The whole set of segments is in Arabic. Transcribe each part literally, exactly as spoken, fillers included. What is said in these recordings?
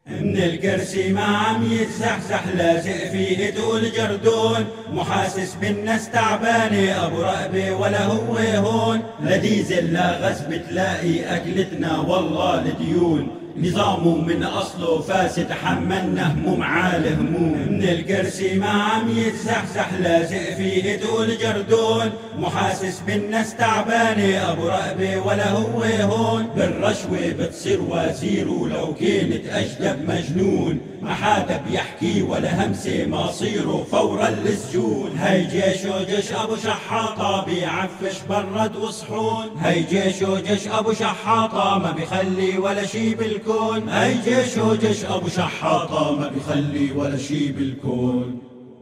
من الكرسي ما عم يتزحزح لازق فيه تقول جردون، محاسس بالناس تعبانة أبو رقبة ولا هو هون، لا ديزل لا غاز بتلاقي أكلتنا والله الديون، نظامه من أصله فاسد حملنا هموم عالي هموم. من الكرسي ما عم يتزحزح لازق فيه تقول جردون، محاسس بالناس تعبانة أبو رقبة ولا هو هون، بالرشوة بتصير وزير ولو كانت أجدب مجنون، ما حدا بيحكي ولا همسة مصيره فورا للسجون. هي جيش وجيش أبو شحاطة بيعفش برد وصحون، هي جيش وجيش أبو شحاطة ما بيخلي ولا شي بالكون، هي جيش وجيش أبو شحاطة ما بيخلي ولا شي بالكون.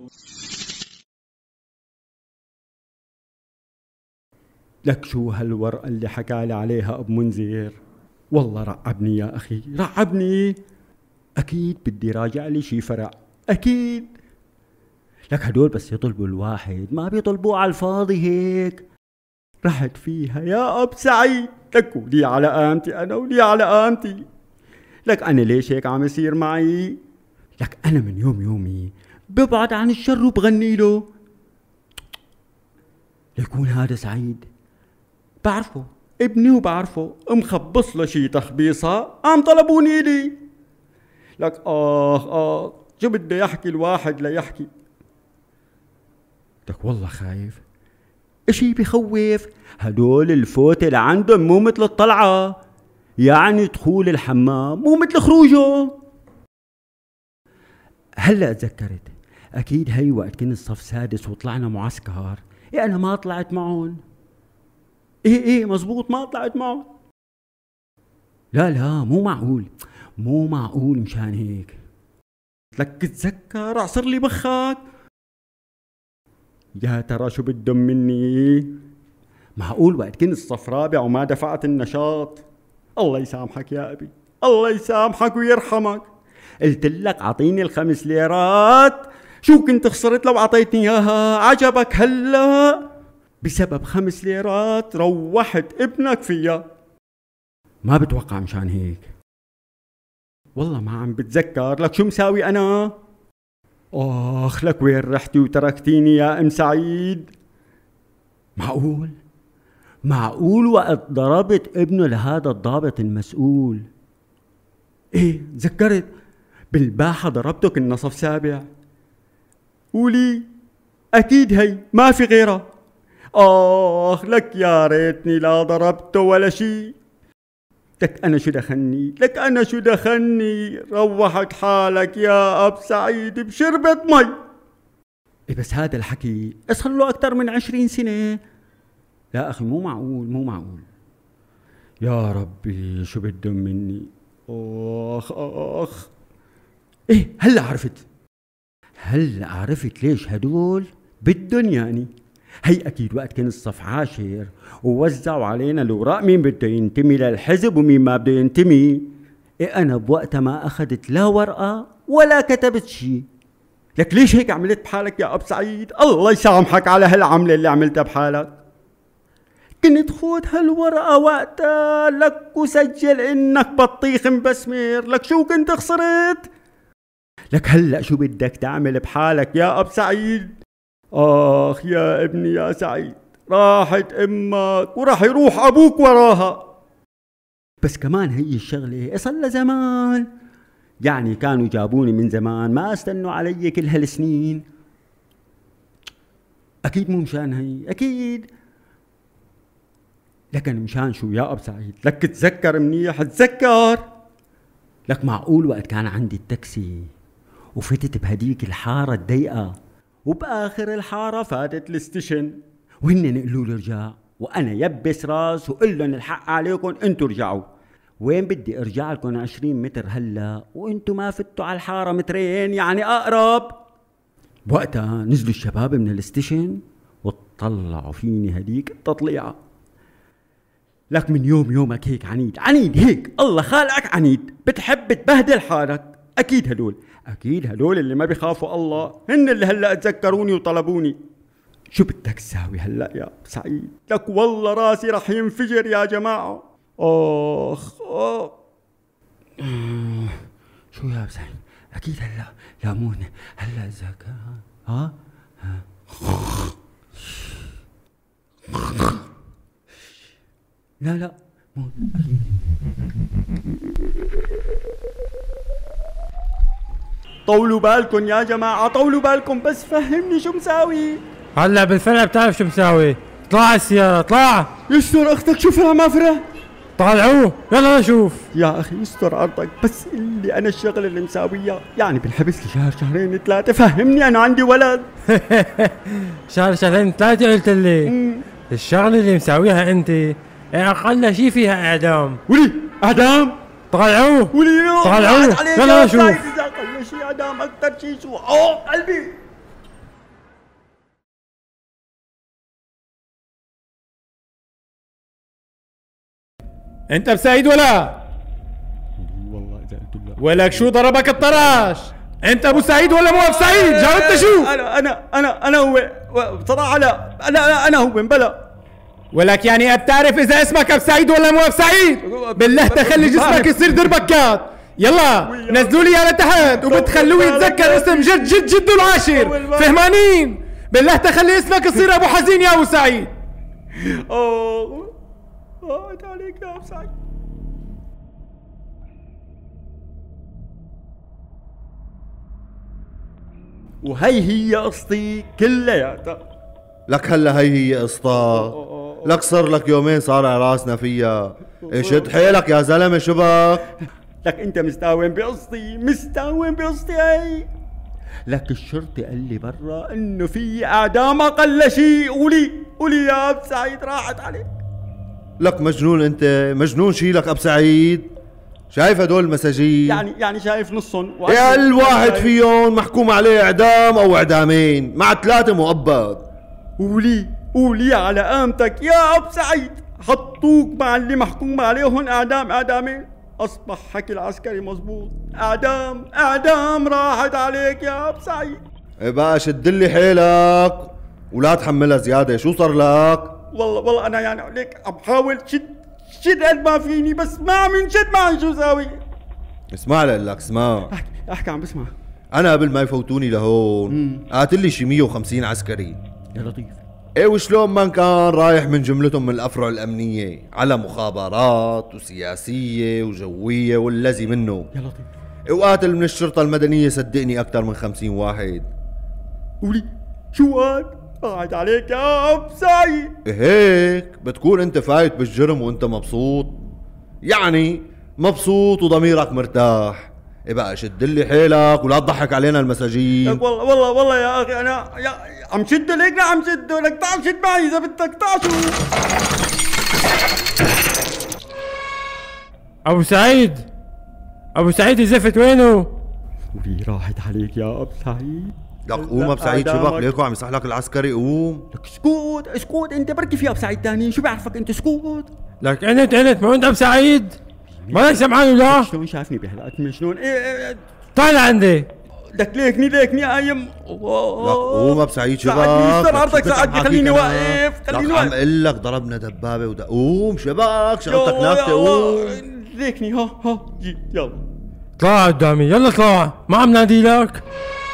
لك شو هالورقة اللي حكالي عليها أبو منذر؟ والله رعبني يا أخي رعبني. أكيد بدي راجع لي شي فرع أكيد. لك هدول بس يطلبوا الواحد ما بيطلبوه على الفاضي هيك. رحت فيها يا أب سعيد. لك ولي على قامتي أنا ولي على قامتي. لك أنا ليش هيك عم يصير معي؟ لك أنا من يوم يومي ببعد عن الشر وبغني له. ليكون هذا سعيد بعرفه ابني وبعرفه مخبص له شي تخبيصة عم طلبوني لي. لك آخ آخ شو بده يحكي الواحد ليحكي. لك والله خايف اشي بخوف. هدول الفوت اللي عندهم مو مثل الطلعة، يعني دخول الحمام مو مثل خروجه. هلا تذكرت اكيد هي وقت كنت صف سادس وطلعنا معسكر. إيه انا ما طلعت معهم. ايه ايه مزبوط ما طلعت معهم. لا لا مو معقول مو معقول مشان هيك. لك تذكر اعصر لي بخك. يا ترى شو بدهم مني؟ معقول وقت كنت صف رابع وما دفعت النشاط؟ الله يسامحك يا ابي الله يسامحك ويرحمك. قلت لك اعطيني الخمس ليرات. شو كنت خسرت لو اعطيتني اياها؟ عجبك هلا؟ بسبب خمس ليرات روحت ابنك فيها. ما بتوقع مشان هيك. والله ما عم بتذكر. لك شو مساوي انا؟ اخ لك وين رحتي وتركتيني يا ام سعيد؟ معقول معقول وقت ضربت ابنه لهذا الضابط المسؤول. ايه تذكرت بالباحة ضربته كنا صف سابع. قولي اكيد هي ما في غيرها. اخ لك يا ريتني لا ضربته ولا شي. لك انا شو دخلني لك انا شو دخلني. روحت حالك يا اب سعيد بشربة مي. إيه بس هذا الحكي صار له اكثر من عشرين سنة. لا اخي مو معقول مو معقول. يا ربي شو بدهم مني. اخ اخ. ايه هلا عرفت هلا عرفت ليش هدول بدهم يعني. هي اكيد وقت كان الصف عاشر ووزعوا علينا الاوراق مين بده ينتمي للحزب ومين ما بده ينتمي. إيه انا بوقتها ما اخذت لا ورقه ولا كتبت شيء. لك ليش هيك عملت بحالك يا اب سعيد؟ الله يسامحك على هالعمله اللي عملتها بحالك. كنت خود هالورقه وقتها لك وسجل انك بطيخ مبسمر. لك شو كنت خسرت؟ لك هلا شو بدك تعمل بحالك يا اب سعيد؟ اخ يا ابني يا سعيد راحت امك وراح يروح ابوك وراها. بس كمان هي الشغله صار لها زمان. يعني كانوا جابوني من زمان ما استنوا علي كل هالسنين. اكيد مو مشان هي اكيد. لكن مشان شو يا اب سعيد؟ لك تذكر منيح تذكر. لك معقول وقت كان عندي التاكسي وفتت بهديك الحاره الضيقه وبآخر الحارة فاتت الستيشن وهن نقلوا لي ارجع وأنا يبس راس وقل لهم الحق عليكم انتوا رجعوا. وين بدي ارجع لكم عشرين متر هلا وانتوا ما فتوا على الحارة مترين يعني أقرب. بوقتها نزلوا الشباب من الستيشن وطلعوا فيني هديك التطليعة. لك من يوم يومك هيك عنيد عنيد هيك الله خالقك عنيد بتحب تبهدل حالك. أكيد هدول أكيد هدول اللي ما بيخافوا الله هن اللي هلأ تذكروني وطلبوني. شو بدك تساوي هلأ يا سعيد؟ لك والله راسي رح ينفجر يا جماعة. آخ آخ. شو يا ابو سعيد؟ اكيد هلا لامونه هلا الزكاة ها؟ ها لا لا مو اكيد. طولوا بالكم يا جماعة، طولوا بالكم بس فهمني شو مساوي. هلا بالفرع بتعرف شو مساوي. طلع السيارة اطلع. يستر اختك شو فرع ما فرع؟ طالعوه يلا نشوف. يا اخي يستر عرضك بس اللي انا الشغل اللي مساويه يعني بنحبس لي شهر شهرين ثلاثة، فهمني انا عندي ولد. شهر شهرين ثلاثة قلت لي. الشغلة اللي مساويها انت اقل شيء فيها اعدام. ولي اعدام؟ طالعوه ولي طالعوه يلا نشوف. اذا اقل شيء اعدام اكثر شيء شو اوه قلبي. انت بسعيد ولا؟ والله اذا قلت له ولك شو ضربك الطراش؟ انت ابو سعيد ولا مو ابو سعيد؟ جاوبت شو؟ انا انا انا انا هو بصراحه لا انا انا هو بلا. ولك يعني بتعرف اذا اسمك ابو سعيد ولا مو ابو سعيد؟ بالله تخلي جسمك يصير دربكات. يلا نزلوا لي اياه لتحت وبتخلوه يتذكر اسم جد جد جده العاشر، فهمانين؟ بالله تخلي اسمك يصير ابو حزين يا ابو سعيد. اوه راحت عليك يا ابو سعيد. وهي هي قصتي كلياتها. لك هلا هي هي قصتها. لك صار لك يومين صار على راسنا فيها. اشد حيلك يا زلمه شبك. لك انت مستهون بقصتي، مستهون بقصتي هي. لك الشرطي قال لي برا انه في اعدام اقل شيء. قولي قولي يا ابو سعيد راحت عليك. لك مجنون انت، مجنون شيلك ابو سعيد. شايف هدول المساجين؟ يعني يعني شايف نصهم. يا الواحد فيهم محكوم عليه اعدام او اعدامين مع ثلاثه مؤبد. قولي قولي على قامتك يا ابو سعيد، حطوك مع اللي محكوم عليهم اعدام اعدامين. اصبح حكي العسكري مزبوط، اعدام اعدام راحت عليك يا ابو سعيد. ايه بقى شدلي حيلك ولا تحملها زياده. شو صار لك؟ والله والله انا يعني عليك عم بحاول شد شد قد ما فيني بس ما عم ينشد. معي شو ساوي؟ اسمع لك اسمع. احكي احكي عم بسمع. انا قبل ما يفوتوني لهون قاتل لي شي مية وخمسين عسكري. يا لطيف. ايه وشلون ما كان رايح من جملتهم من الافرع الامنيه على مخابرات وسياسيه وجويه والذي منه. يا لطيف. ايه وقاتل من الشرطه المدنيه صدقني اكثر من خمسين واحد. قولي شو قال؟ راحت عليك يا ابو سعيد. هيك بتكون انت فايت بالجرم وانت مبسوط، يعني مبسوط وضميرك مرتاح. ايه بقى شد لي حيلك ولا تضحك علينا المساجين. لك والله والله والله يا اخي انا يا عم شده ليك عم شده لك. تعال شد معي اذا بدك. تعال شو ابو سعيد ابو سعيد الزفت وينه؟ ولي راحت عليك يا ابو سعيد. لك قوم ابو سعيد شبك ليكو عم يصحلك العسكري قوم. لك اسكت اسكت انت بركي في ابو سعيد ثاني. شو بيعرفك انت؟ اسكت. لك انت انت ما انت ابو سعيد مالك سمعان ولا؟ شلون شافني بهالوقت من شلون؟ ايه ايه طالع عندي. لك ليكني ليكني قايم. لك قوم ابو سعيد شبك. ساعدني يستر عرضك ساعدني خليني واقف خليني واقف. عم واقف. اقول لك ضربنا دبابه ودا. قوم شبك شغلتك ناكته قوم. ليكني ها ها جيت يلا. طلع قدامي يلا طلع ما عم نادي لك.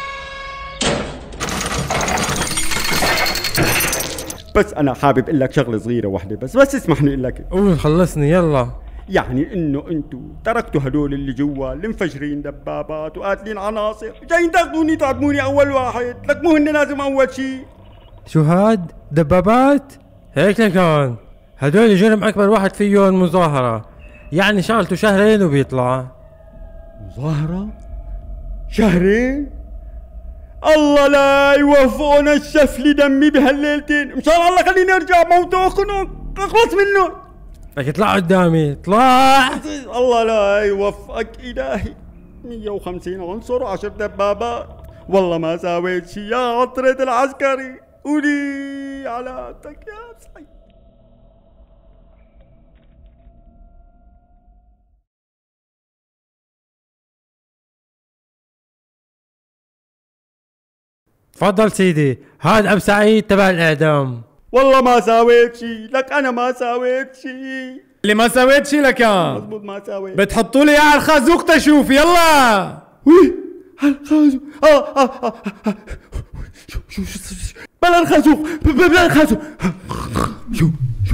بس انا حابب اقول لك شغله صغيره واحده بس بس اسمحني اقول لك. قول خلصني يلا. يعني انه انتو تركتوا هدول اللي جوا اللي مفجرين دبابات وقاتلين عناصر جايين تاخذوني تعدموني اول واحد. لك مو هن لازم اول شيء. شو هاد دبابات؟ هيك لكان هدول جرم اكبر واحد فيهم مظاهره، يعني شغلته شهرين وبيطلع. مظاهره شهرين؟ الله لا يوفقنا الشفلي دمي بهالليلتين. مشان الله خليني ارجع موت واخنق اخلص منه. لك اطلع قدامي اطلع. الله لا يوفقك الهي. مية وخمسين عنصر وعشر دبابات والله ما ساويت شي يا عطرة العسكري. قولي على عادتك يا سعيد. تفضل سيدي هاد ابو سعيد تبع الاعدام. والله ما ساويت شي. لك انا ما ساويت شي. اللي ما سويت شي لكان مضبوط ما ساوي. بتحطوا لي على الخازوق تشوف. يلا وي الخازوق. اه اه اه شو شو شو بلا الخازوق بلا الخازوق. شو شو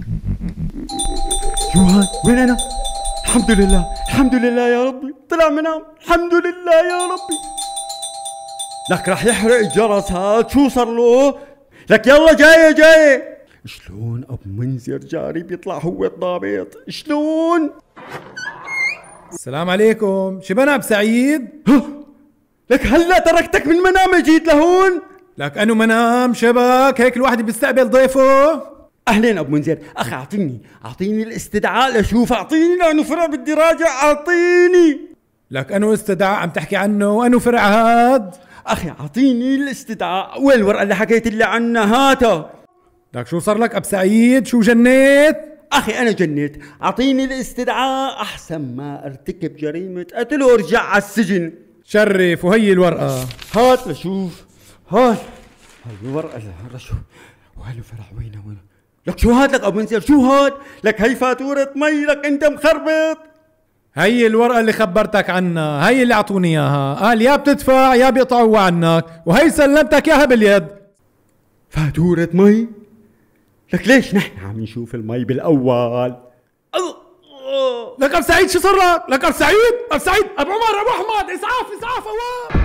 شو هاد؟ وين انا؟ الحمد لله الحمد لله يا ربي طلع منام. الحمد لله يا ربي. لك راح يحرق الجرس هاد. شو صار له؟ لك يلا جاي جاي. شلون ابو منذر جاري بيطلع هو الضابط؟ شلون؟ السلام عليكم. شبنا ابو سعيد؟ ها لك هلا تركتك من منام جيت لهون؟ لك انو منام شبك هيك الواحد بيستقبل ضيفه. اهلين ابو منذر. اخي اعطيني اعطيني الاستدعاء لشوف. اعطيني لانه فرع بدي راجع. اعطيني. لك انو استدعاء عم تحكي عنه وانو فرع هاد؟ اخي اعطيني الاستدعاء والورقه اللي حكيت لي عنها هاتها. لك شو صار لك ابو سعيد؟ شو جنيت؟ اخي انا جنيت. اعطيني الاستدعاء احسن ما ارتكب جريمه قتل وارجع على السجن. شرف. وهي الورقه هات لشوف. هات هاي الورقه هلا شو. وهلو فرع وينه وينه؟ لك شو هاد لك ابو منذر؟ شو هاد؟ لك هي فاتوره مي. لك انت مخربط. هي الورقه اللي خبرتك عنها. هي اللي اعطوني اياها. قال يا بتدفع يا بيقطعوا عنك. وهي سلمتك اياها باليد. فاتوره مي؟ لك ليش نحن عم نشوف المي بالاول؟ لك ابو سعيد شو صار لك؟ لك ابو سعيد ابو سعيد ابو عمر ابو احمد اسعاف اسعاف أوه.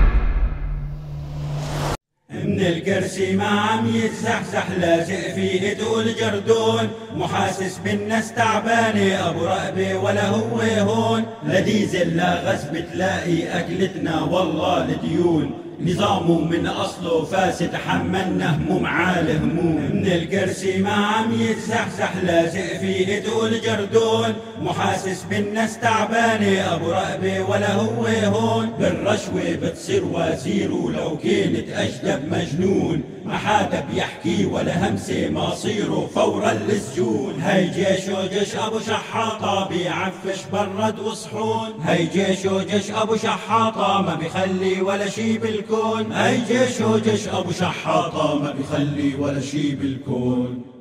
من الكرسي ما عم يتزحزح لازق في ايده الجردون محاسس بالناس تعبانه ابو رقبه ولا هو هون لا ديزل لا غاز بتلاقي اكلتنا والله الديون نظامه من اصله فاسد حملنا هموم عالي هموم من الكرسي ما عم يتزحزح لازق في ايده الجردون محاسس بالناس تعبانه ابو رقبه ولا هو هون بالرشوه بتصير وزير ولو كنت اجدب مجنون ما حدا بيحكي ولا همسه مصيره فورا للسجون هي جيش وجيش ابو شحاطه بيعفش برد وصحون هي جيش وجيش ابو شحاطه ما بيخلي ولا شي بالكون هي جيش وجيش ابو شحاطه ما بيخلي ولا شي بالكون.